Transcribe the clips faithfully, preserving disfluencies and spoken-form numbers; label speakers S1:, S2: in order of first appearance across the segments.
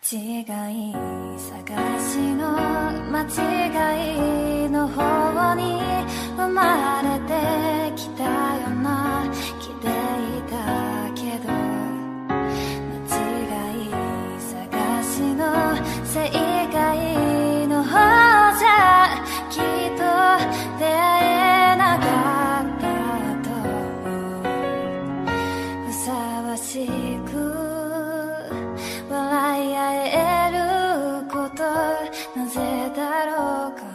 S1: 違い探しの間違いの方に生まれてきたような気でいたけど、間違い探しの正解の方じゃきっと出会えなかったと思う。ふさわしく笑い合えること、なぜだろうか。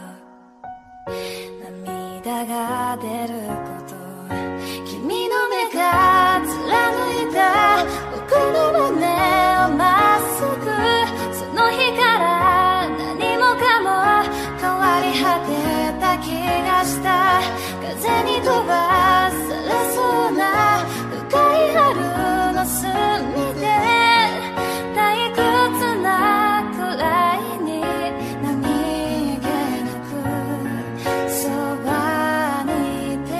S1: 涙が出ること、君の目が貫いた僕の胸をまっすぐ、その日から何もかも変わり果てた気がした。風に飛ばされそうな深い春の隅で退屈なくらいに何気なくそばにいて、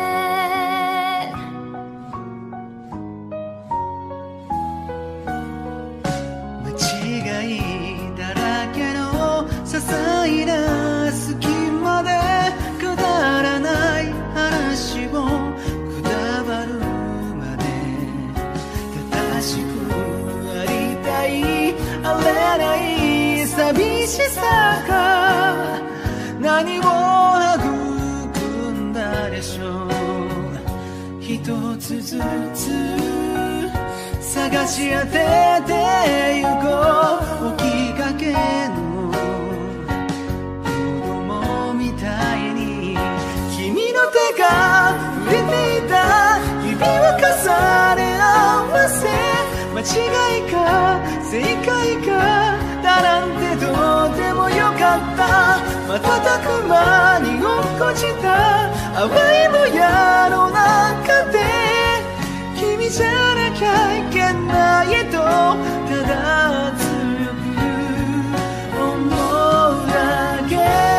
S2: 間違いだらけの些細な隙間でくだらない話をくだばるまで正しくありたい、あれない寂しさが何を育んだでしょう。一つずつ探し当ててゆこう、起きかけの子供みたいに君の手が触れていた、指を重ね合わせ、間違いか正解かだなんてどうでもよかった。瞬く間に落っこちた淡いもやの中で君じゃなきゃいけないとただ強く思うだけ。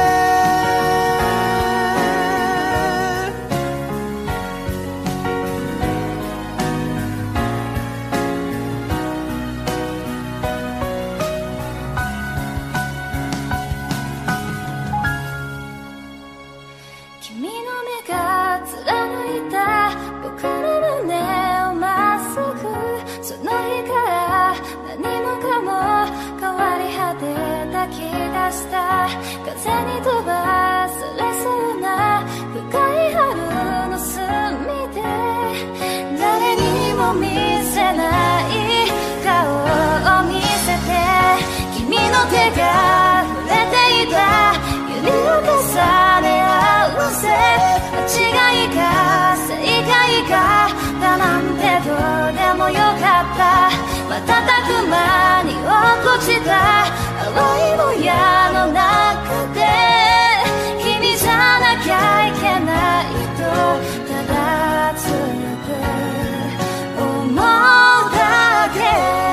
S1: 君の目が貫いた僕の胸をまっすぐ、その日から何もかも変わり果てた気がした。風に飛ばされそうな深い春の隅で誰にも見せない顔を見せて、君の手が触れていた指を重ね合わせ、間違いか正解かだなんてどうでもよかった。瞬く間に落っこちた淡いもやの中で君じゃなきゃいけないとただ強く思うだけ。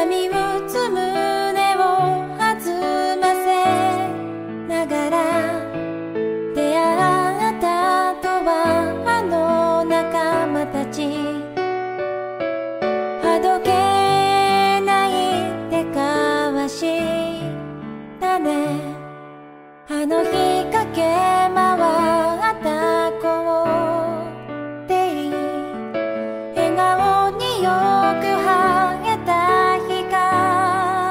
S1: 波打つ胸を弾ませながら出会ったとはあの仲間たちあどけないって交わしたねあの日駆け回った校庭笑顔によく晴れた日が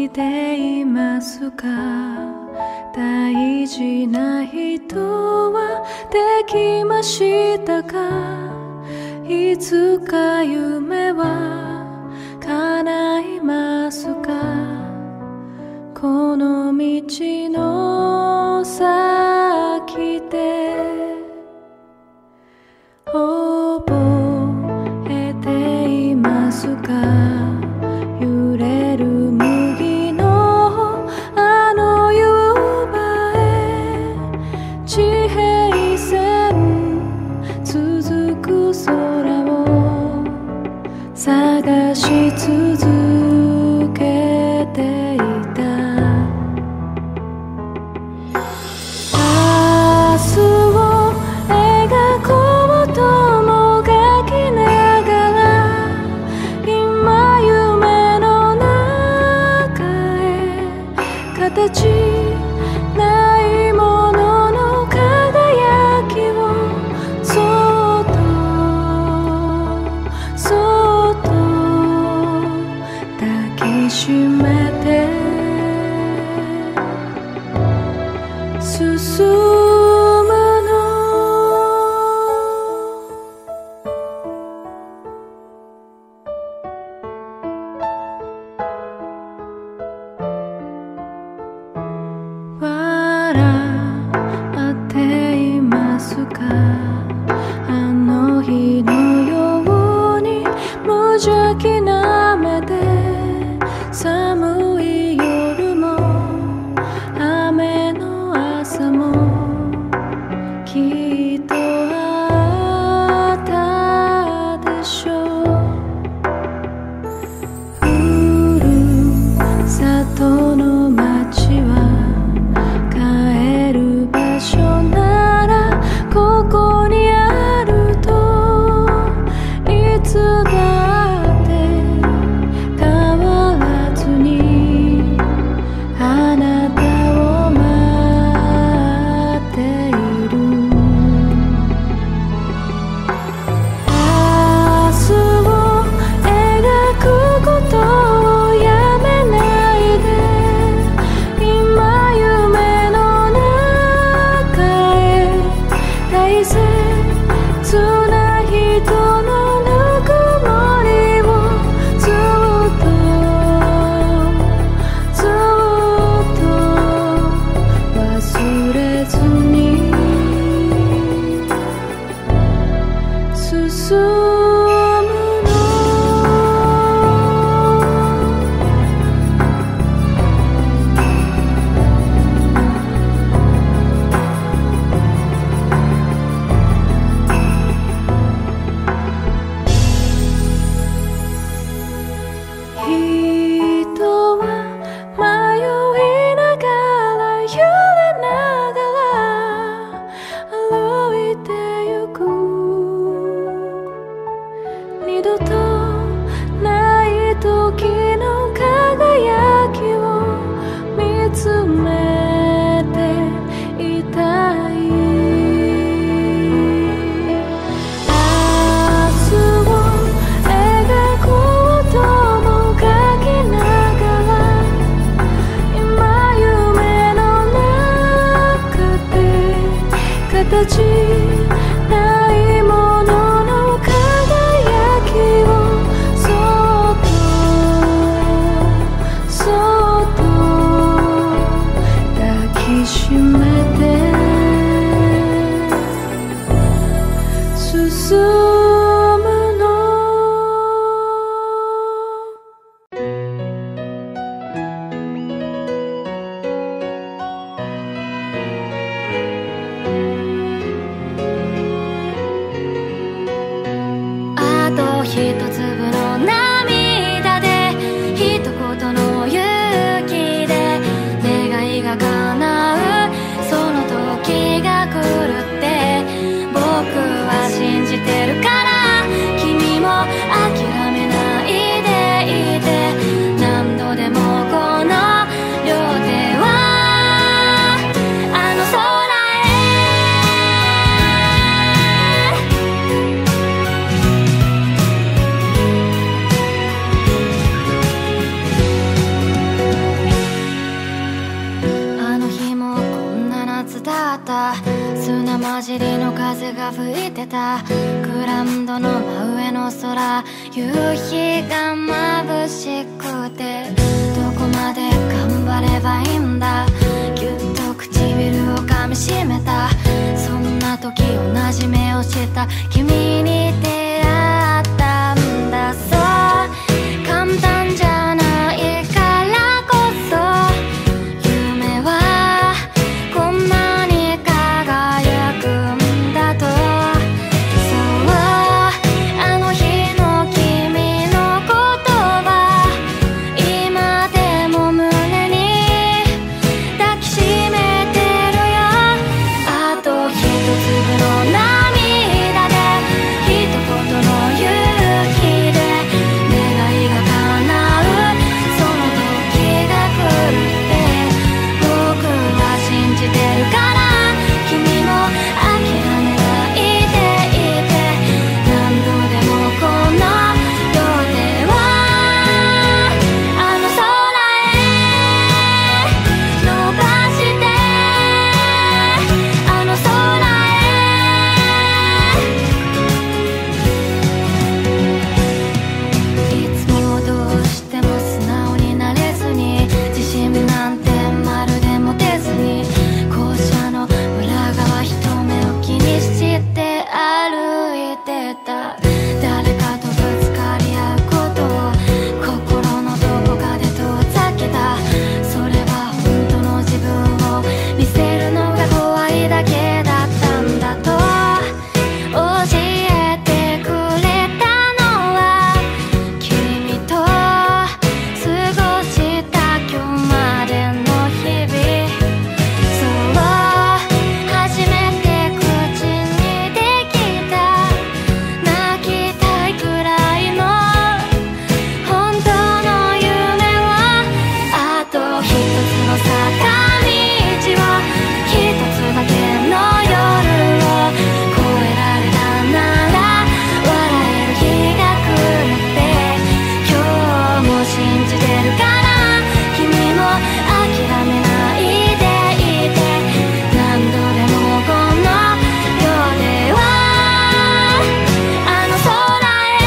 S1: いていますか？大事な人はできましたか？いつか夢は叶いますか？この道の先で覚えていますか？揺れる麦のあの夕場へ地平線続く空を探し続けていた。明日を描こうともがきながら今夢の中へ形ないものの輝きをそっとそっと抱きしめて進むの。 尻の風が吹いてたグラウンドの真上の空、夕日が眩しくてどこまで頑張ればいいんだ、ぎゅっと唇を噛みしめた、そんな時同じ目をした君に出会ったんだ。そう簡単じゃないからこそ夢はこんなに輝くんだと。そうあの日の君の言葉今でも胸に抱きしめてるよ。あと一粒の涙で一言の勇気で願いが叶う、その時が来るって僕は信じてるから、君も諦めないでいて、何度でもこの両手はあの空へ伸ばしてあの空へ。いつもどうしても素直になれずに、自信なんてまるで持てずに、校舎の裏側一目を気にして歩いてた。誰かとぶつかり合うことを心のどこかで遠ざけた。それは本当の自分を見せるのが怖いだけだったんだと教えてくれたのは、君と過ごした今日までの日々。そう初めて口にできた泣きたいくらいの本当の夢は、あと一つの坂道を一つだけの夜を越えられたなら笑える日が来るって今日も信じてるから、君も諦めないでいて、何度でもこの両手はあの空へ。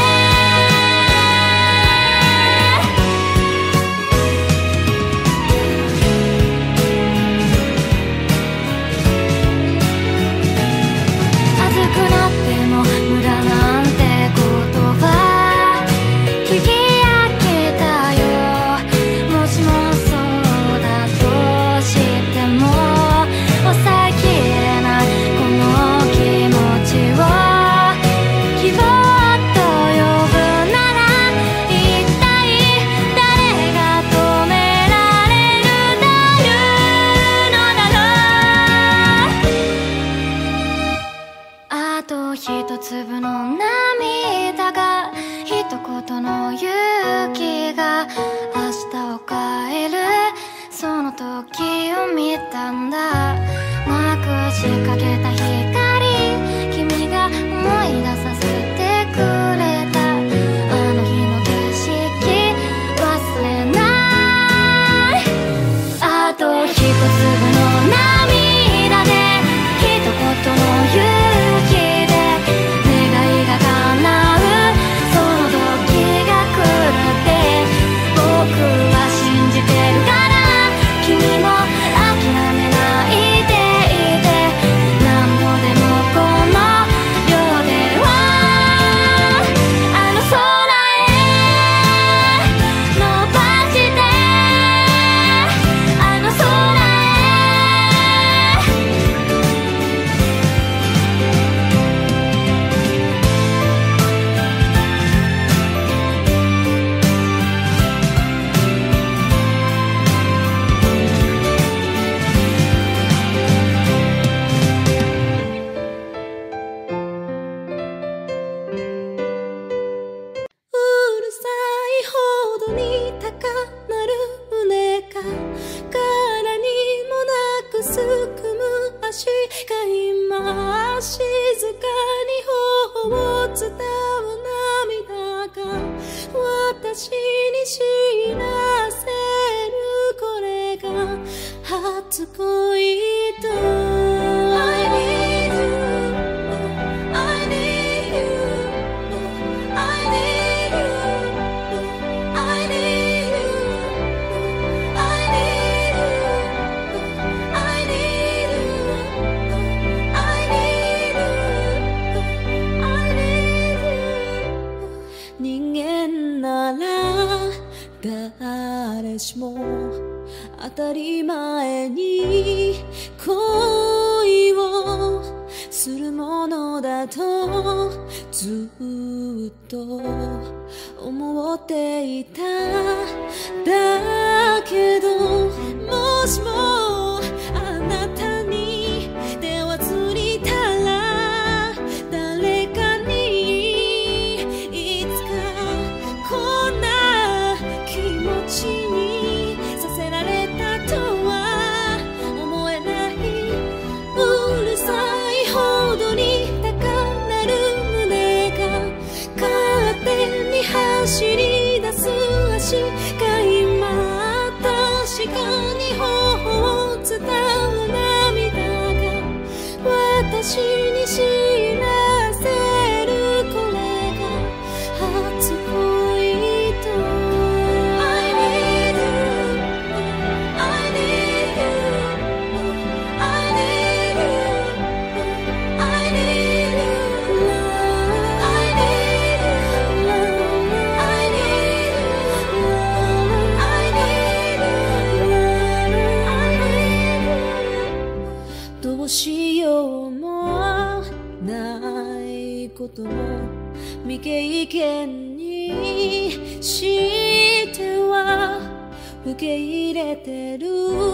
S1: 熱くなっても無駄なんて言葉聞き飽きたよ。もしもそうだとしても抑えきれないこの気持ちを希望と呼ぶなら、一体誰が止められるだいうのだろう。あと一粒の涙が一言の勇気が明日を変える、その時を見たんだ。なくしかけた光、君が思い出させてくれたあの日の景色忘れない。あと一粒の涙で一言の勇気で願いが叶う、その時が来るって僕は信じてるから、君も諦めないでいて、何度でもこの両手はあの空へ伸ばしてあの空へ。
S3: 当たり前に恋をするものだとずっと思っていた。だけどもしもあなたに出会わずにいたら、誰かにいつかこんな気持ちにさせられたとは思えない。うるさいほどに高鳴る胸が勝手に走り出す足が今確かに頬を伝う涙が私に知らせる。これが初恋とI need you I need you I need you I need you I need you I need you I need you どうしようもないことも未経験にしては受け入れてる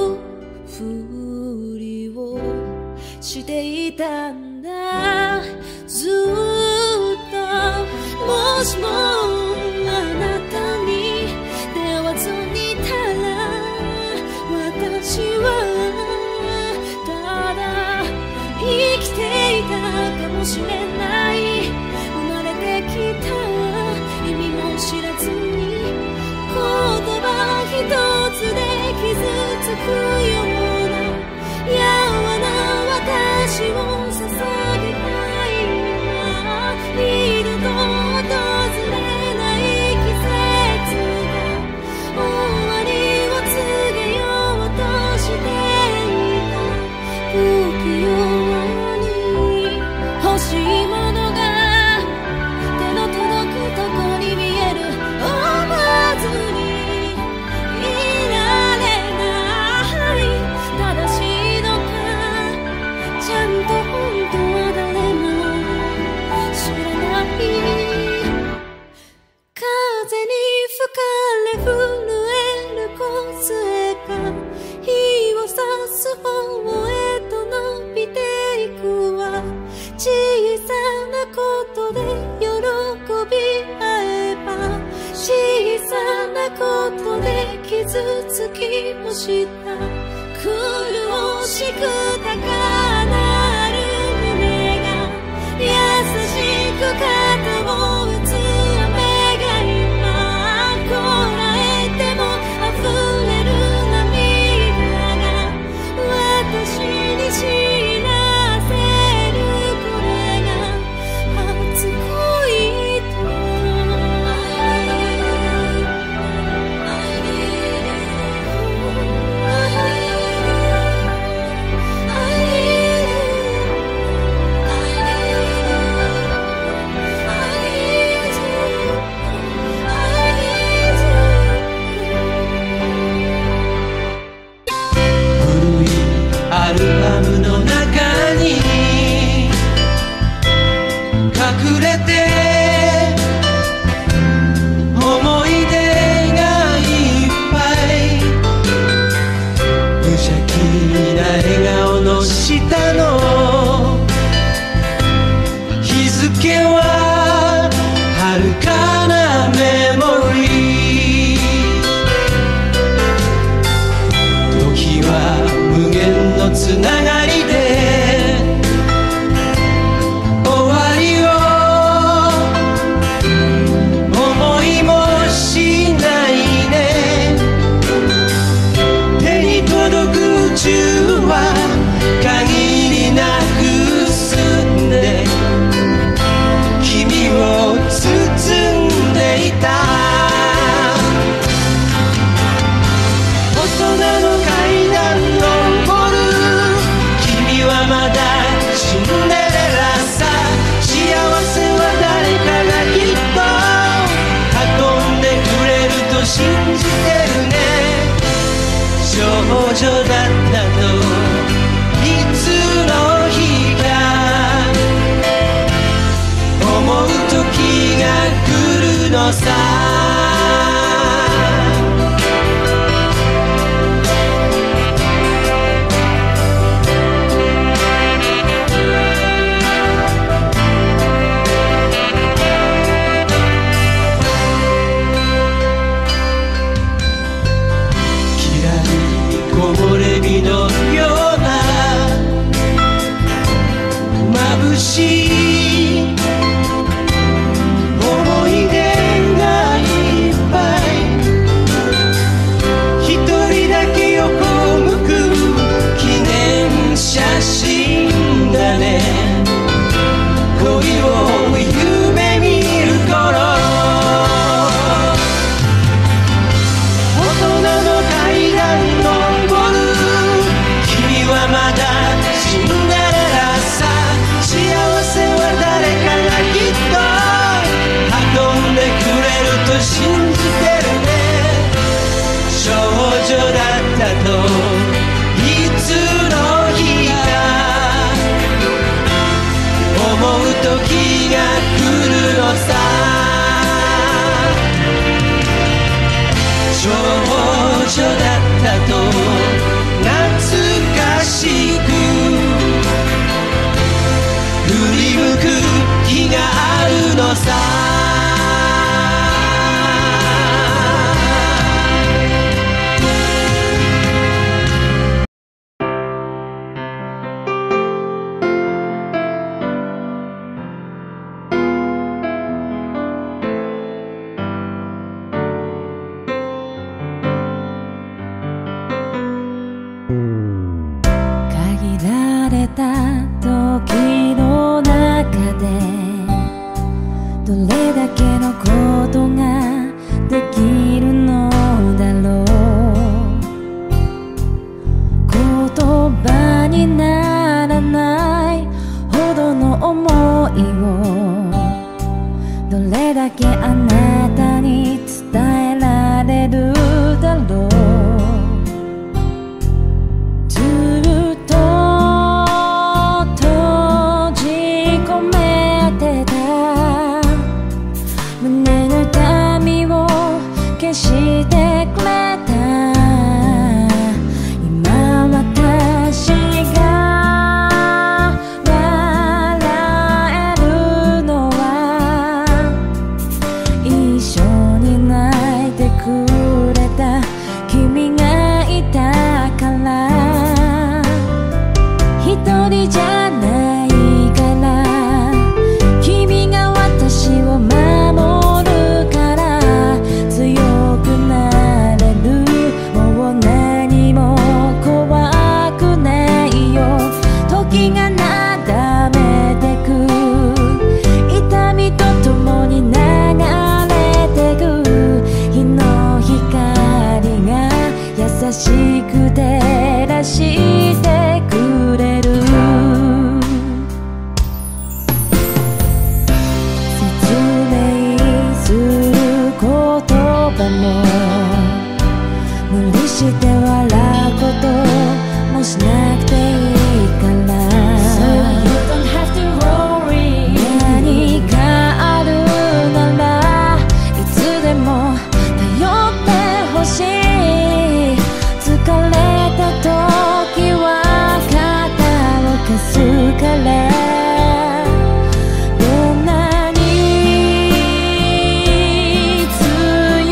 S3: ふりをしていたんだずっと。もしもあなたに出会わずにいたら、私はただ生きていたかもしれない。生まれてきた意味も知らずに言葉一つで傷つくような柔な私を捧げたい。今二度と訪れない季節が終わりを告げようとしていた。不器用に欲しいものが手の届くとこに見える。思わずにいられない。正しいのかちゃんと本当は誰も知らない。風に吹かれ震える声が日を差す方へと伸びていくわ。小さなことで喜び合えば、小さなことで傷つきもした。苦しく高鳴る胸が優しく肩を打つ雨が今こらえても溢れる涙が私に知らせる。これが初恋と
S2: アルバムの中に隠れて思い出がいっぱい。無邪気な笑顔の下の日付は遥かなメモリー。時は無限のつながりで終わりを思いもしないね。手に届く宇宙は限りなく澄んで君を包んでいた。大人の階段登る少女だったといつの日か思う時が来るのさ。木漏れ日のような眩しい思い出がいっぱい一人だけ横向く記念写真だね。恋を夢見る頃大人の階段のまだシンデレラさ。幸せは誰かがきっと運んでくれると信じてるね。少女だったといつの日か思う時が来るのさ。少女だったと懐かしく振り向く日があるのさ。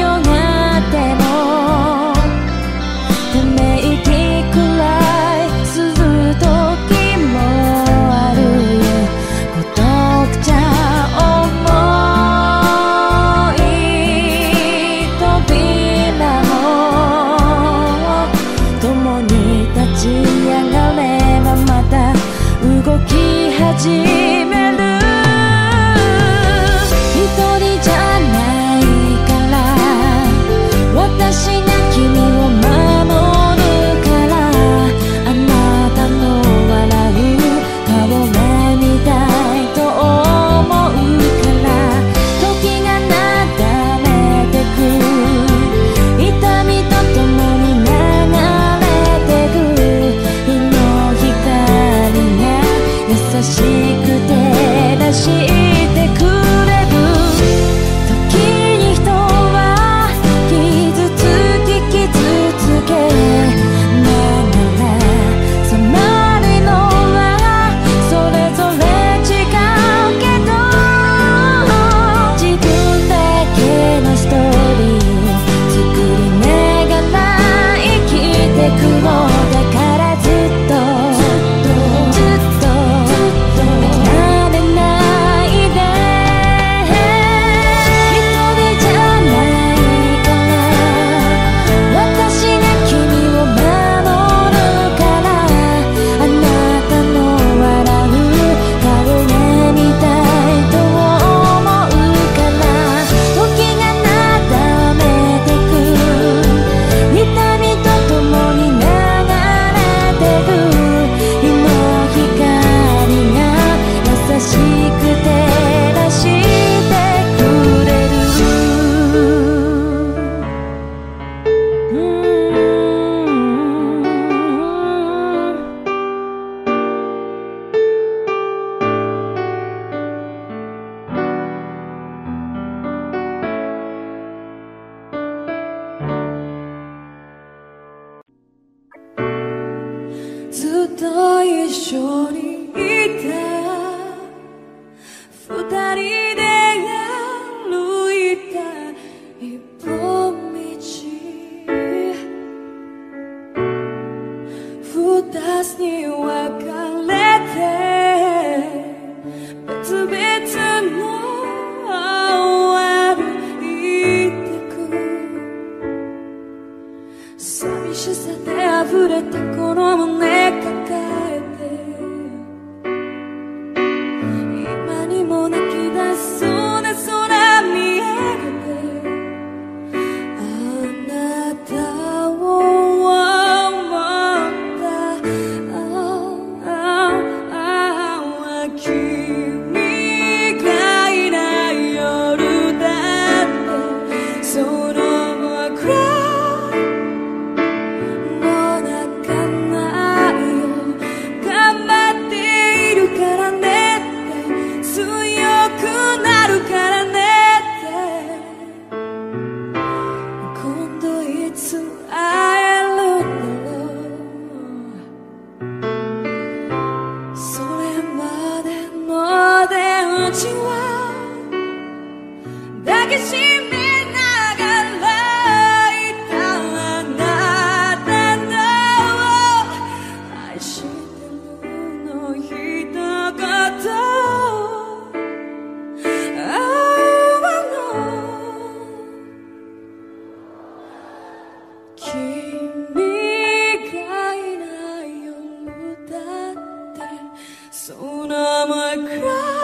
S3: 「 しく照らしてくれる。時に人は傷つき傷つけながら染まるのはそれぞれ違うけど、自分だけのストーリー作りながら生きてくのだからずっとずっと離れないで。一人じゃないから私が君を守るから、あなたの笑う顔が見たいと思うから、時がなだめてく痛みとともに流れてる日の光が優しく照らしてくれる。うーんずっと一緒にいた二人で歩いた一本道、二つに分かれて別々の歩いてく。寂しさで溢れたこの胸抱えて、今にも泣き出しそうな空見上げて、あなたを思ったああ君がいない夜だってそのまま暗いもう泣かないよ、頑張っているからねって強くなるからねって今度いつ会えるんだろう。それまでの出打ちは抱きしめながらいたあなたの愛してるの一言、あの君がいない夜だってそのまま暗い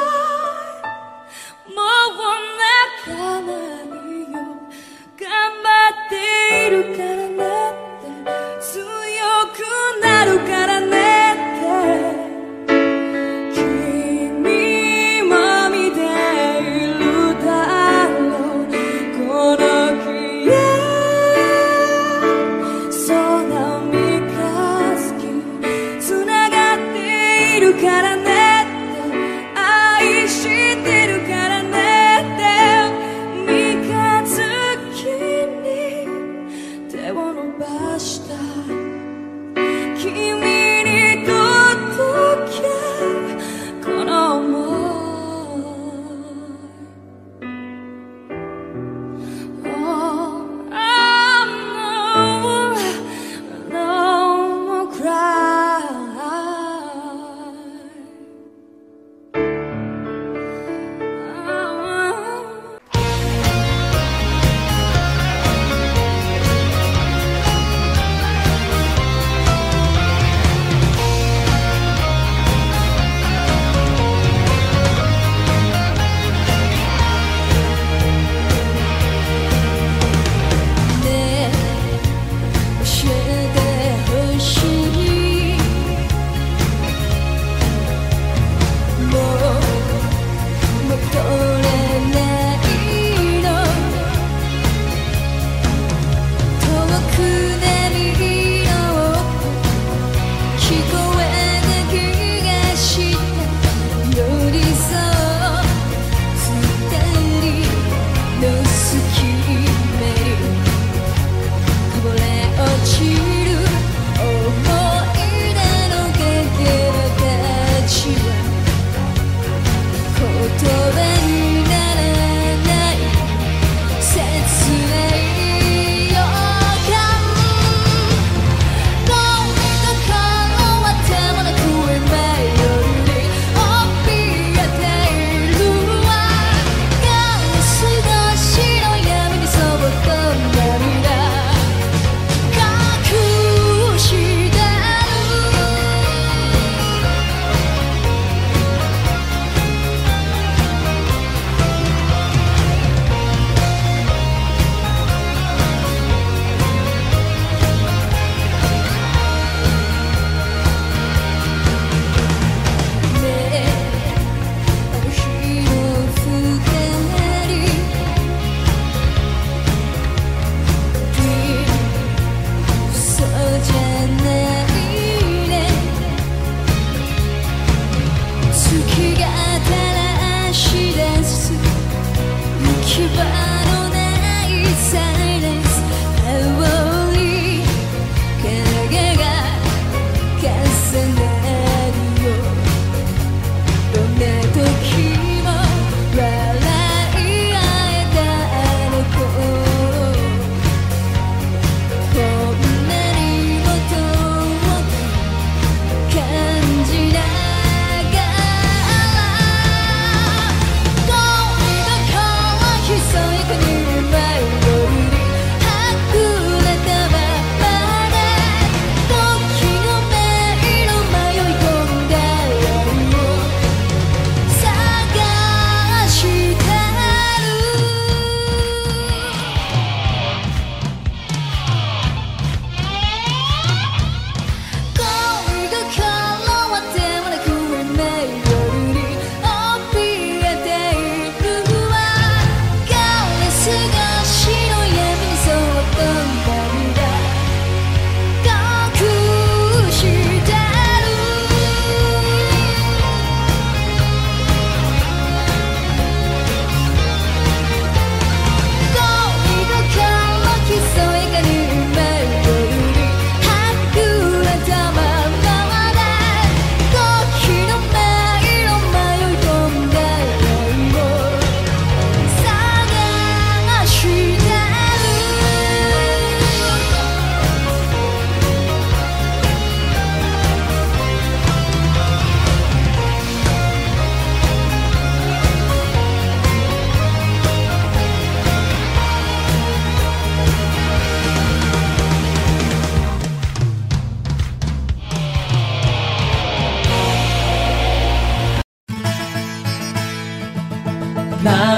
S3: もう泣かないよ、頑張っているからねって強くなるからねって君も見ているだろうこの日へ空三日月つながっているからねって愛してるからねって三日月に手を伸ばした君に届けこの想い。Oh, I know, no more cry. Oh.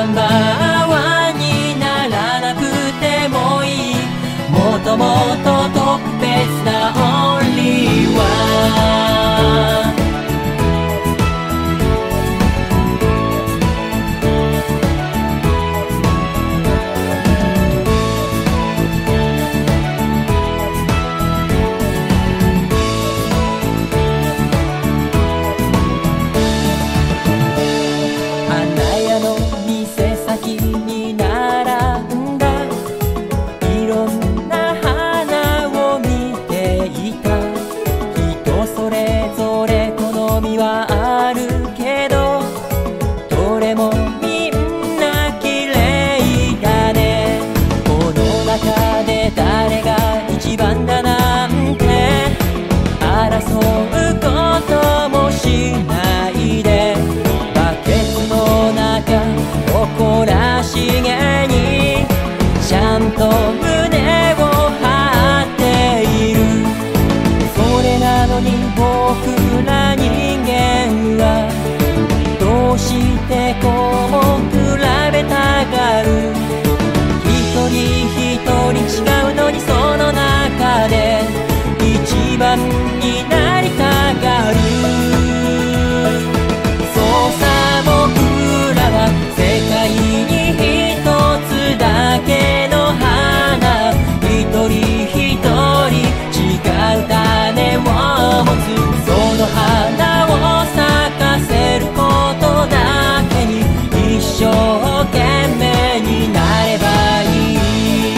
S4: ンバーワンにならなくてもいい、もっともっと特別なオンリーワン。誇らしげにちゃんと胸を張っている。それなのに僕ら人間はどうしてこう比べたがる。一人一人違うのにその中で一番になりたがる。そうさ僕らは世界に一つだけの花、一人一人違う種を持つ。その花を咲かせることだけに一生懸命になればいい。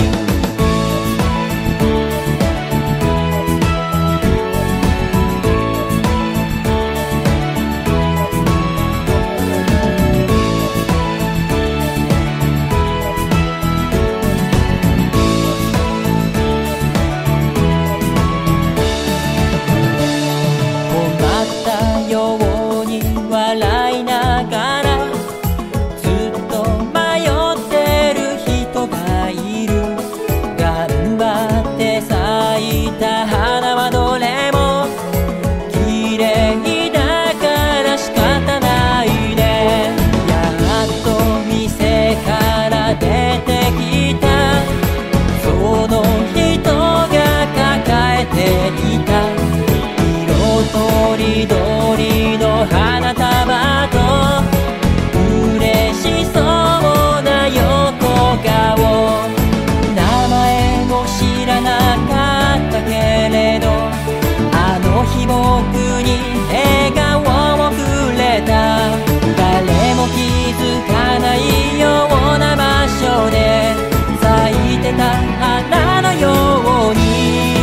S4: とりどりの花束と嬉しそうな横顔、名前も知らなかったけれどあの日僕に笑顔をくれた。誰も気づかないような場所で咲いてた花のように。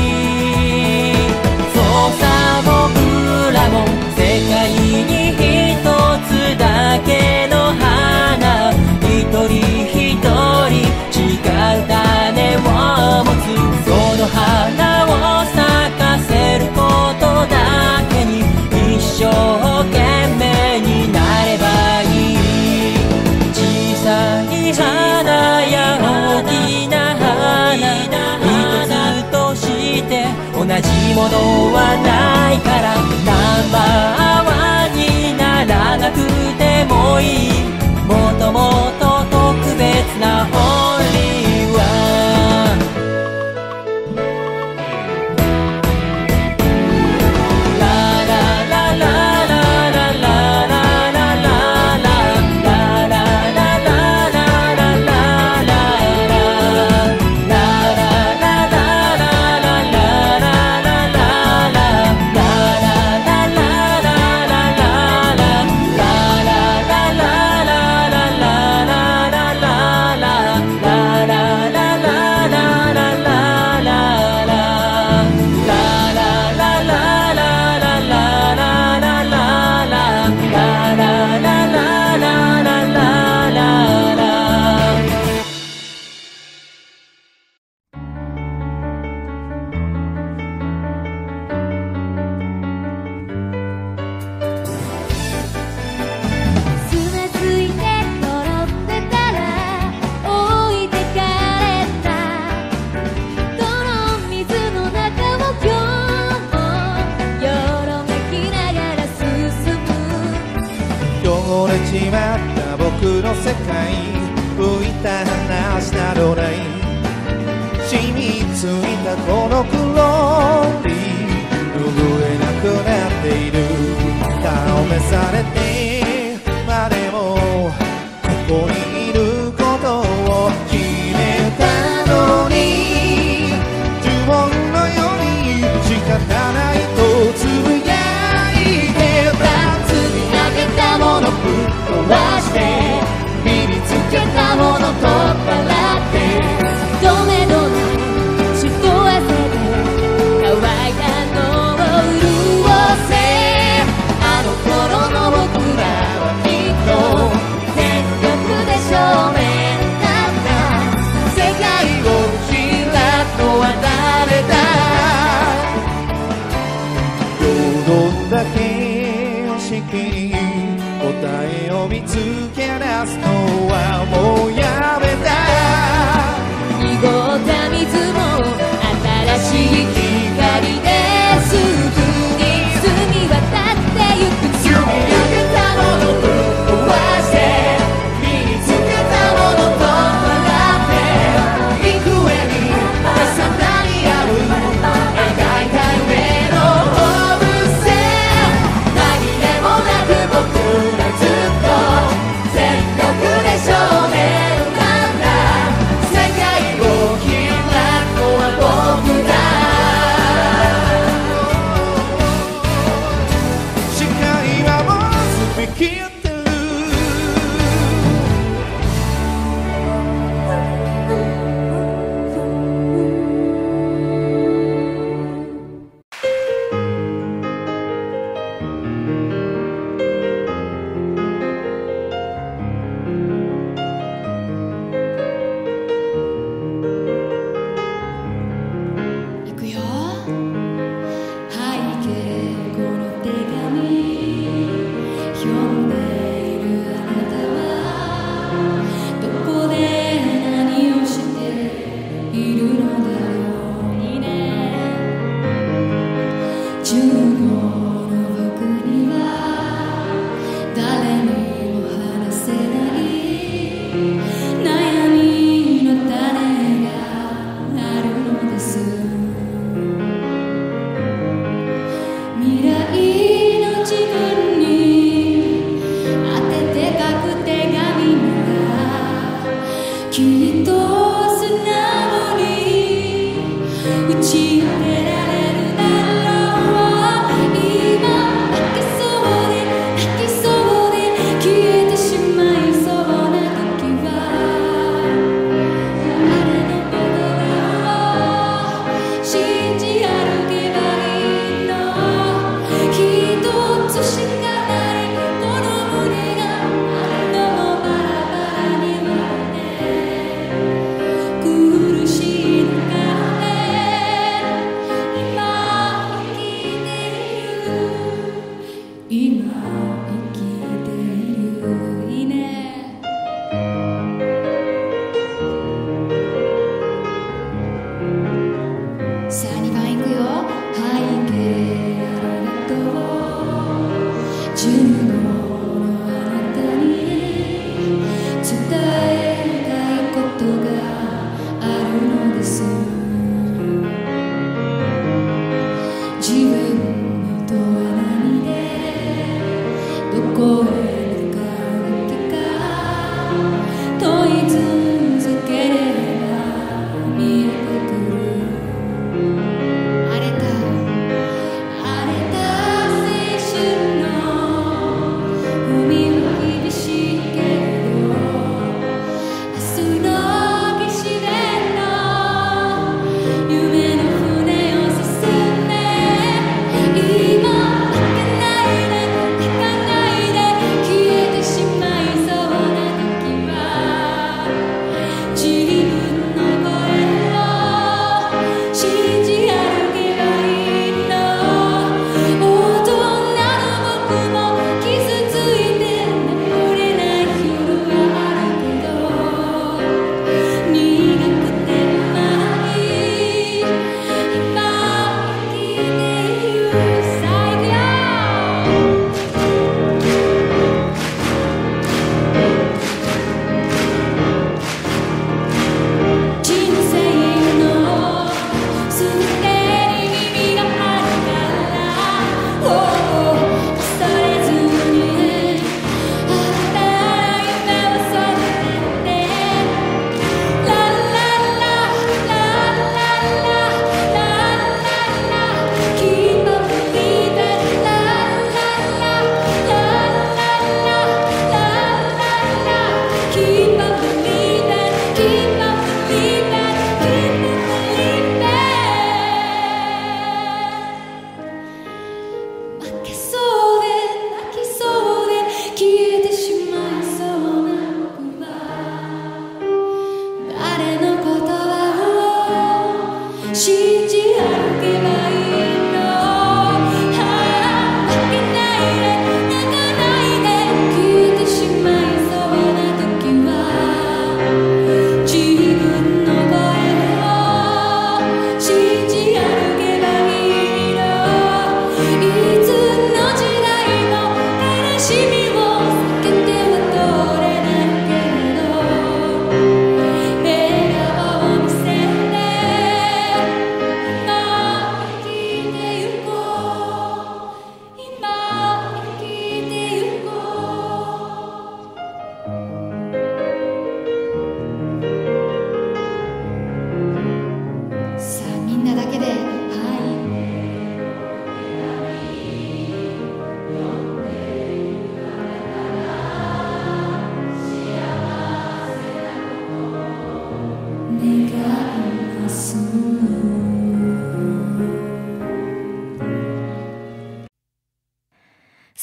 S4: そうさ僕らも世界に一つだけの花、一人一人違う種を持つ。その花を咲かせることだけに一生懸命になればいい。小さい花や大きな花一つとして同じものはないから、ナンバーワンにならなくてもいい、もっともっと特別なオンリーワン。
S5: 汚れちまった僕の世界、 吹いた話などない染みついたこの黒い拭えなくなっている顔めされてまでもここにいることを決めたのに呪文のように仕方ないとつぶやいてた積み上げたものぶっ壊して身につけたもの取っ払って
S3: どめどめしと汗で乾いたのを潤せあの頃の僕らはきっと全力で正面だった
S5: 世界を開くのは誰だよどんだ景色に答えを見つけ出すのはもうやめた
S3: 濁った水も新しい光ですぐに澄み渡ってゆく
S5: 積み上げたものぶっ壊して身につけたものと笑って幾重に重なり合う描いた夢のオブセ紛れもなく僕らずっと全力で正面なんだ世界を開くのは僕だ視界はもう澄み切ってる
S3: いくよ背景この手紙読んでいるあなたはどこで何をしているのだろうにねじゅうごの僕には誰にも話せない悩みの種があるのです未来の自分に当てて書く手紙ならきっと素直に打ち明けられるだろう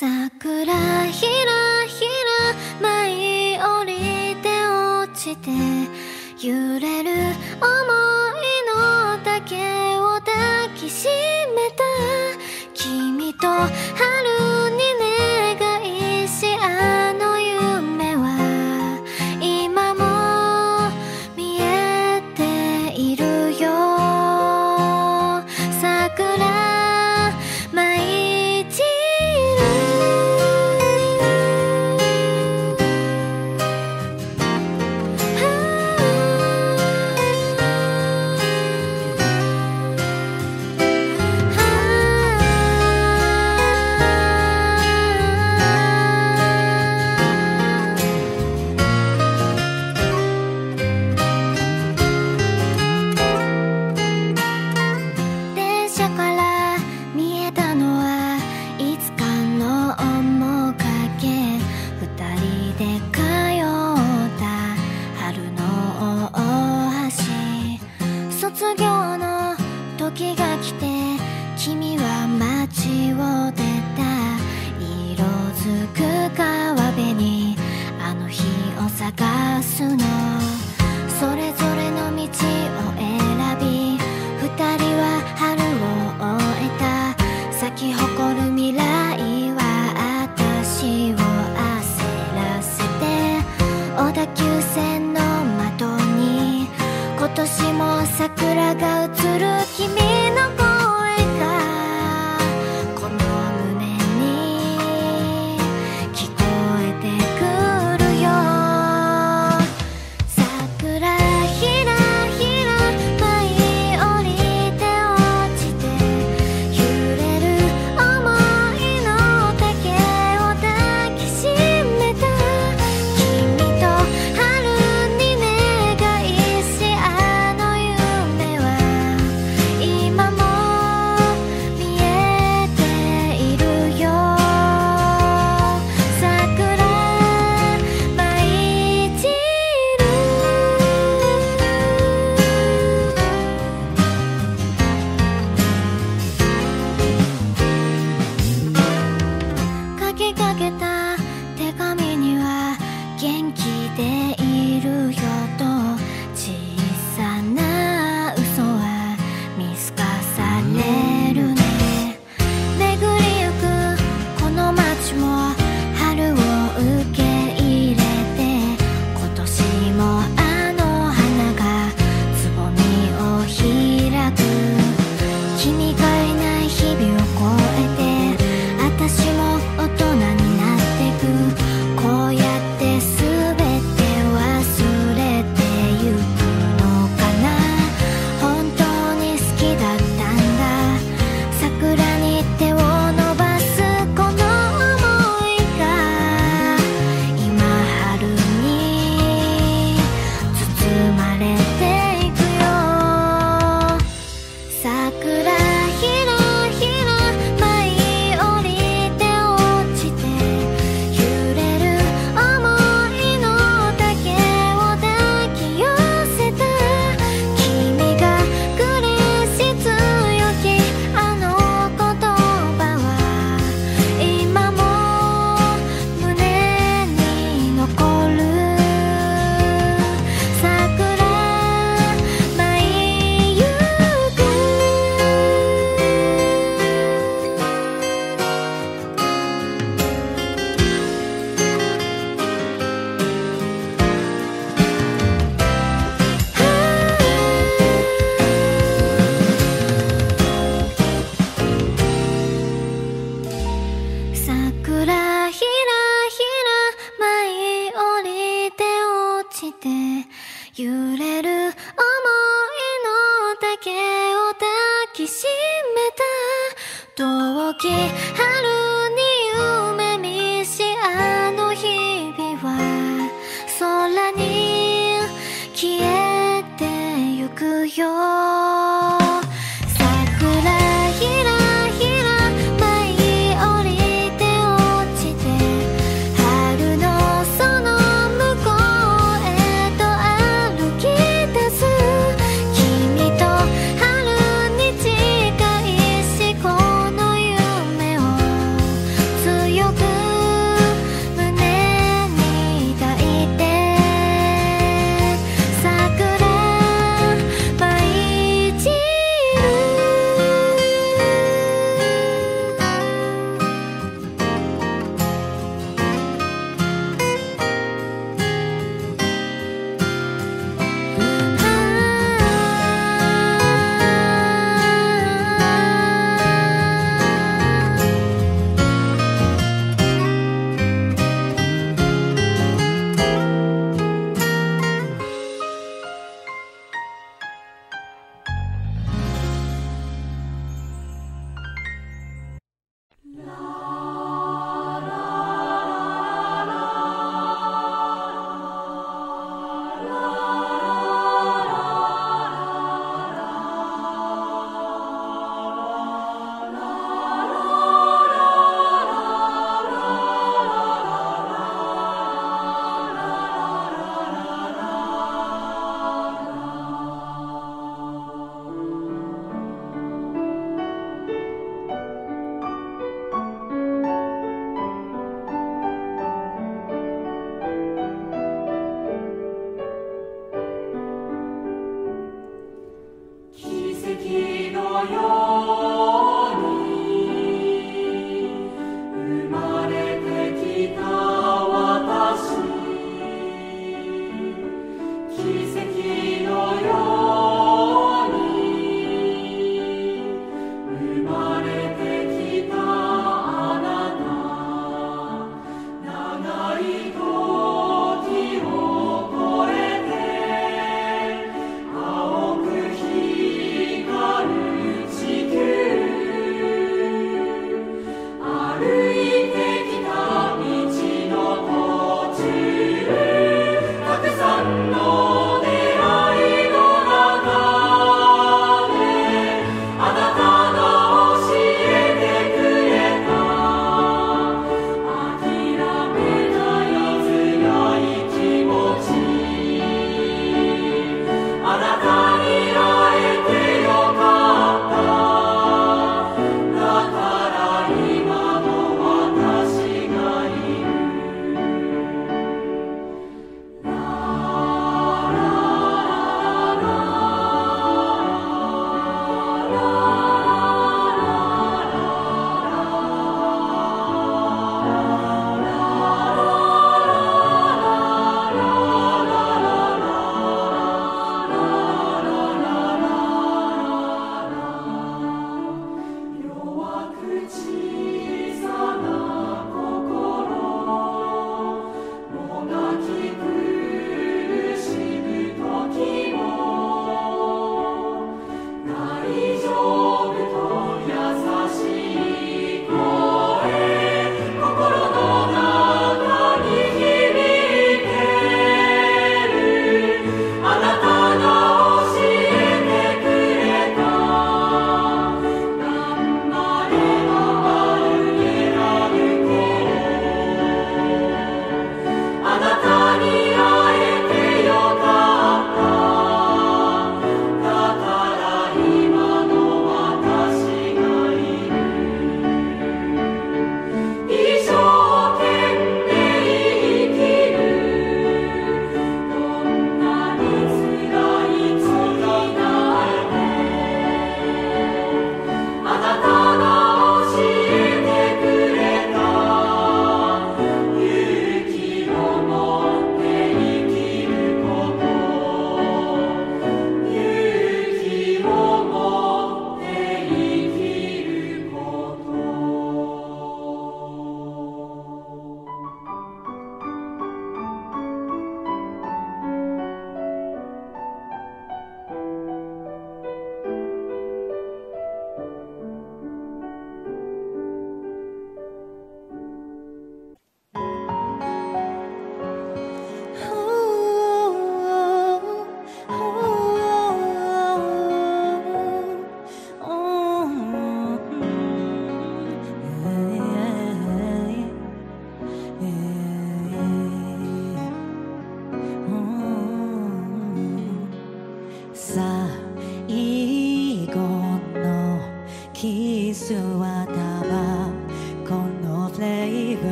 S1: 桜ひらひら舞い降りて落ちて揺れる想いの丈を抱きしめた君と春に願いしあの夢は今も見えているよ桜舞い散時が来て君は街を出た色づく川辺にあの日を探すのそれぞれの道を選び二人は春を終えた咲き誇る未来は私を焦らせて小田急線の窓に今年も桜が映る君の声がこの胸に聞こえてくるよ桜ひらひら舞い降りて落ちて揺れる想いの丈を抱きしめた君と春に願いしあの夢は今も見えているよ桜舞い散る書きかけた手紙には元気でいるよと小さな嘘は見透かされるね巡りゆくこの街も春を受け入れて今年もあの花がつぼみを開く君がいない日々を越えて私も大人になってくこうやって全て忘れてゆくのかな本当に好きだったんだ桜に手を伸ばすこの想いが今春に包まれていくよ桜ひらひら舞い降りて落ちて揺れる想いの丈を抱き寄せた君が暮れし強きあの言葉は今も胸に残る桜舞いゆく桜ひらひら舞い降りて落ちて揺れる想いの丈を抱きしめた遠き春に夢見しあの日々は空に消えてゆくよ桜ひらひら舞い降りて落ちて春のその向こうへと歩き出す君と春に近いしこの夢を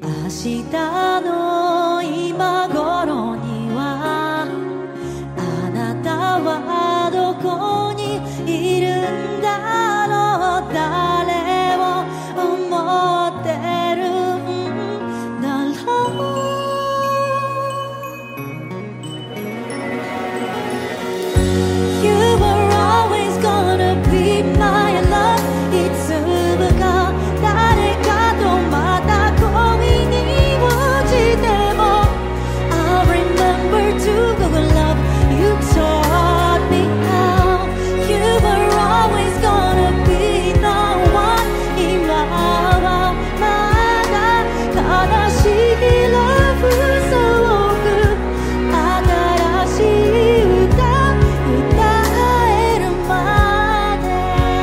S3: 明日の今頃にはあなたはどこにいるんだろう、誰を思ってるんだろう。 You were always gonna be my love いつか誰かとまた恋に落ちても I'll remember to go love you taught me how You were always gonna be the one 今はまだ悲しい love そうく新しい歌歌えるまで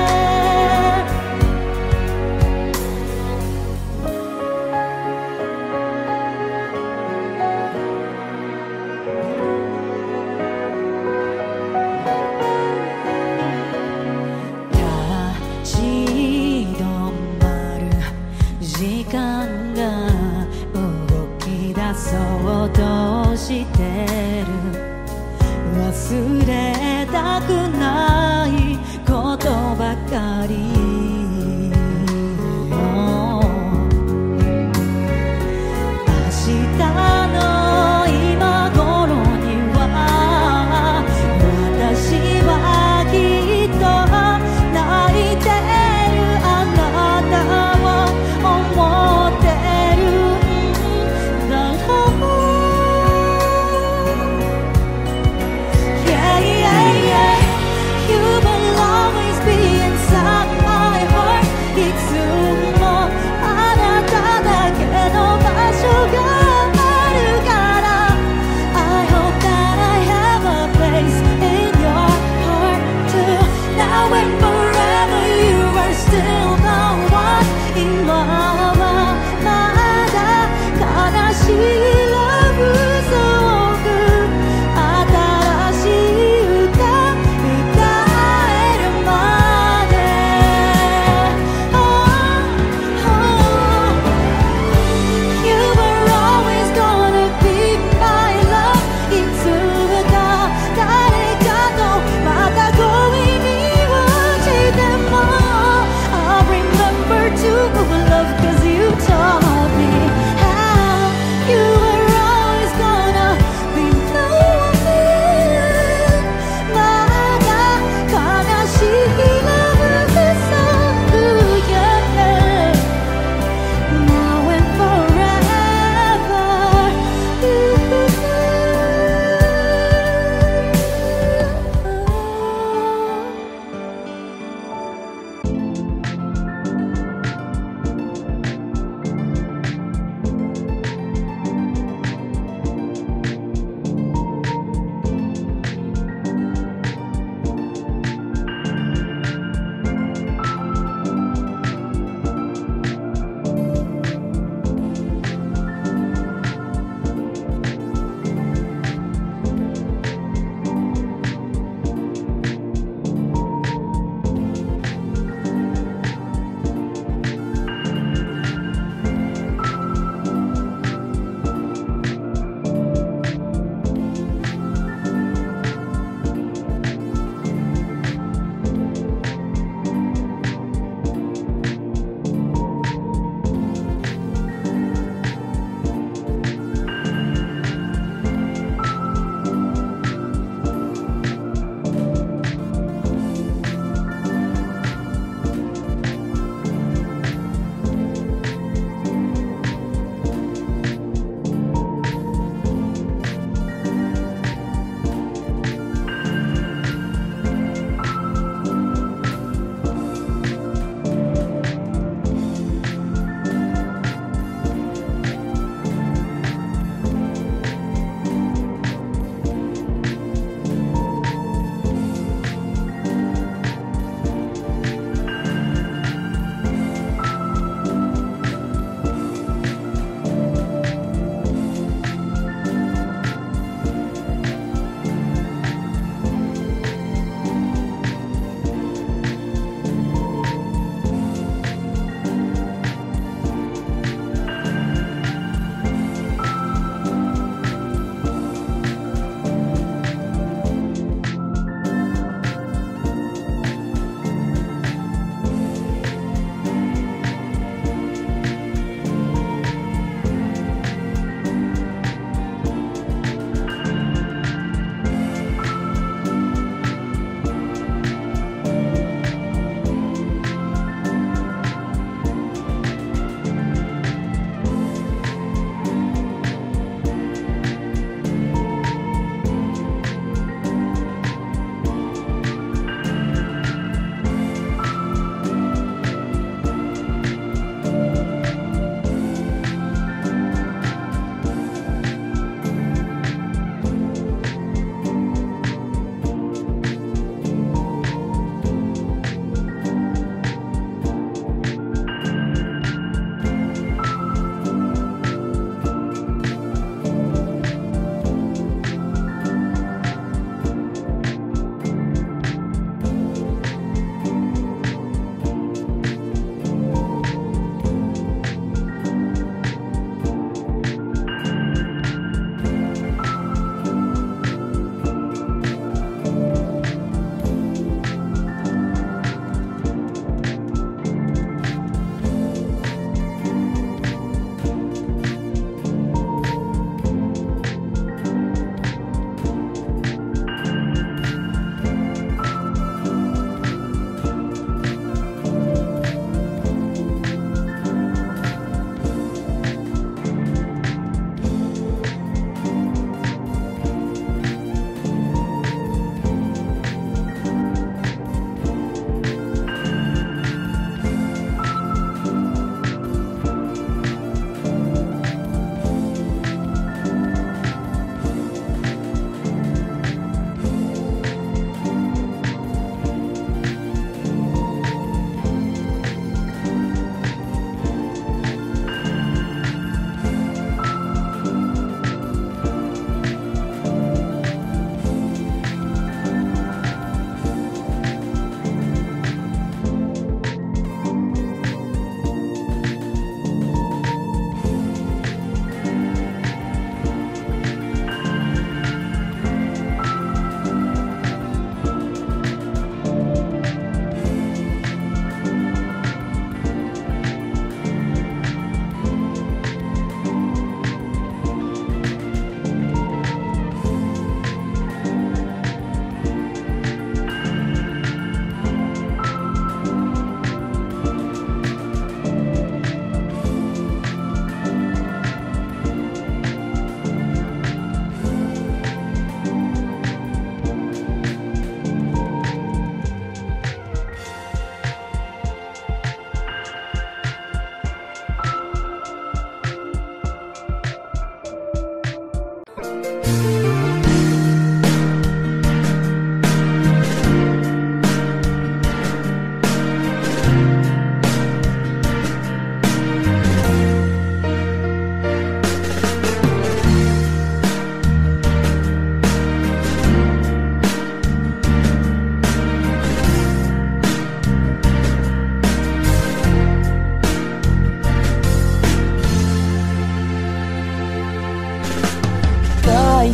S3: 立ち止まる時間が動き出そうとしてる忘れたくないことばかり明日の今頃には私はきっと泣いてるあなたを思ってるんだろう。 Yeah, yeah, yeah. You will always be inside my heart.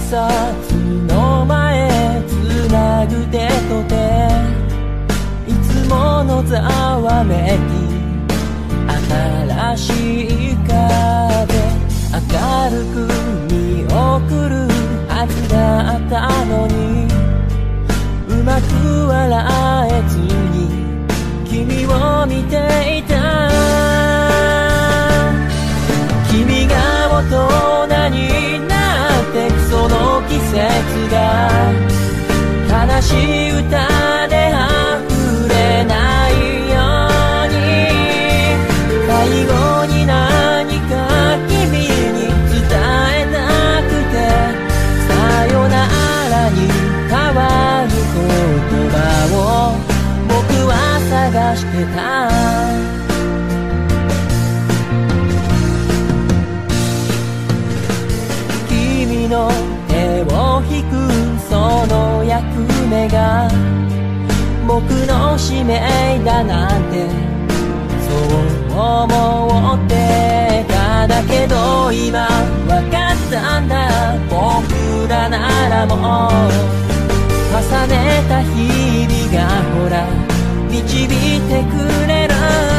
S4: 察の前つなぐ手と手、いつものざわめき新しい風明るく見送るはずだったのに、うまく笑えずに君を見ていた。君が大人になってくその季節が悲しい歌で溢れないように、最後に何か君に伝えたくて、さよならに変わる言葉を僕は探してた。君の手を引くその役目が僕の使命だなんてそう思ってた。だけど今わかったんだ、僕らならもう重ねた日々がほら導いてくれる。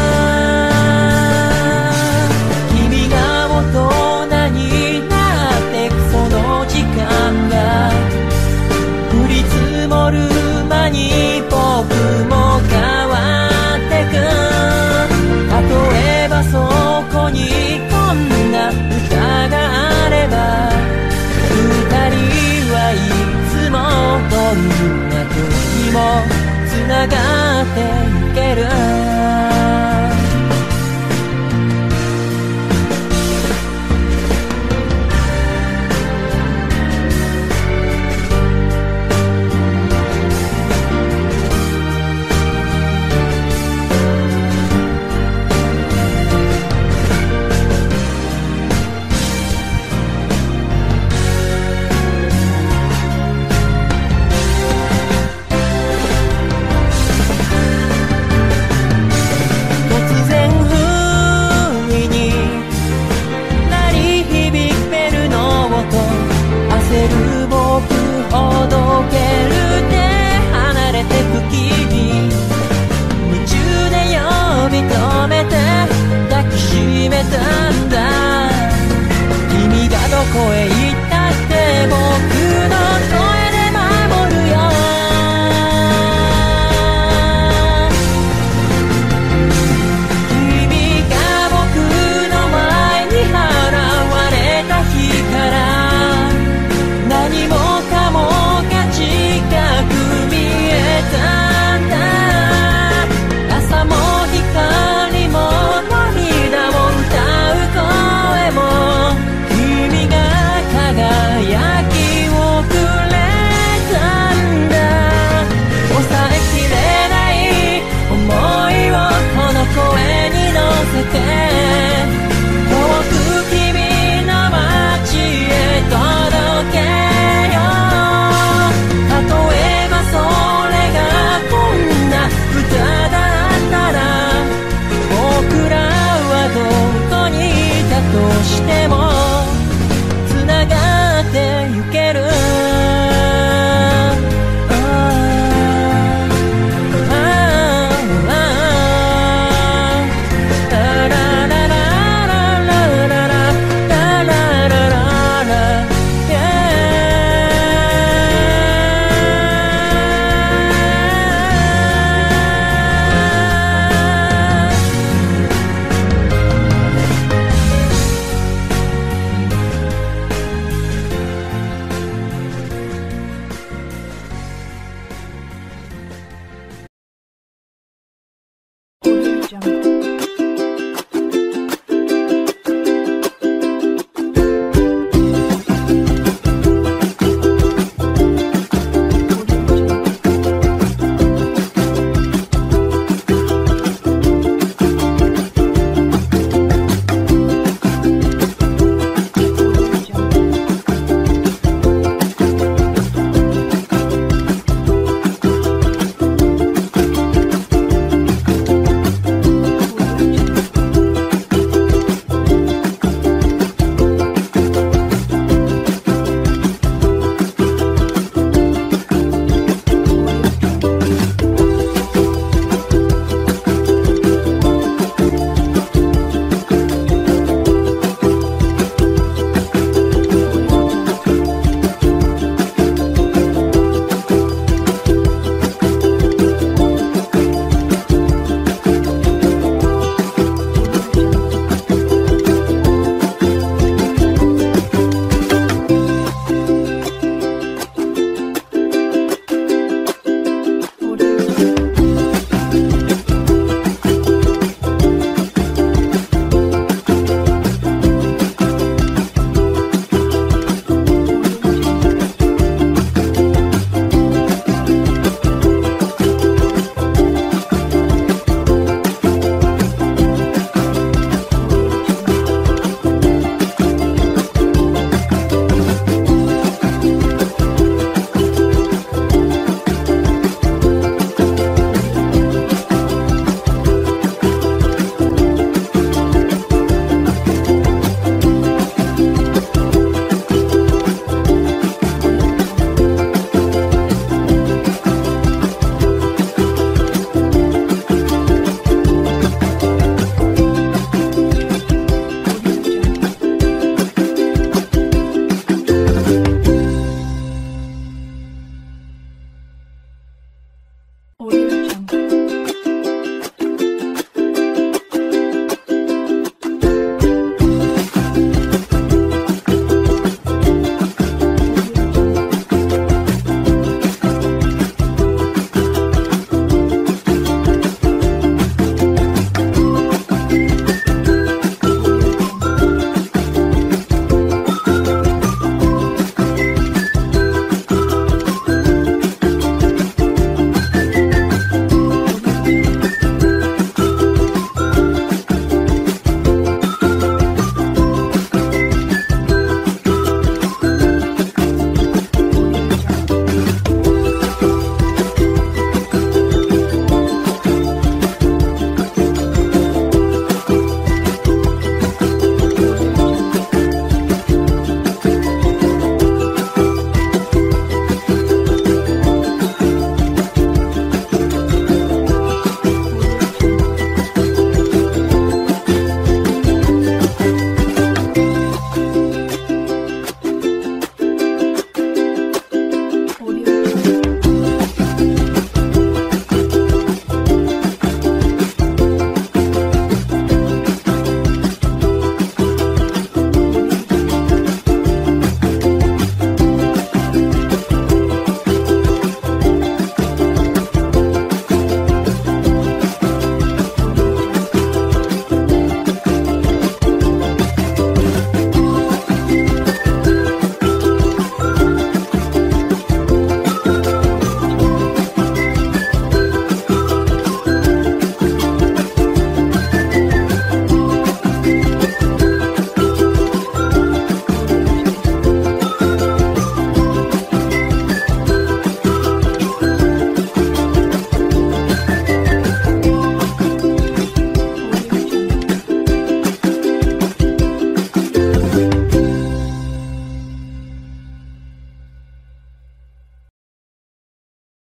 S4: 君が大人になってくその時間が降り積もる間に僕も変わってく。例えばそこにこんな歌があれば、二人はいつもどんな時もつながっていける。どこへ行ったって僕の声で守るよ。君が僕の前に現れた日から何もかもが近く見えたんだ。朝も光も涙を歌う声も君が輝きをくれたんだ。抑えきれない想いをこの声に乗せて遠く君の街へ届けよう。例えばそれがこんな歌だったら僕らはどこにいたとしてもつなが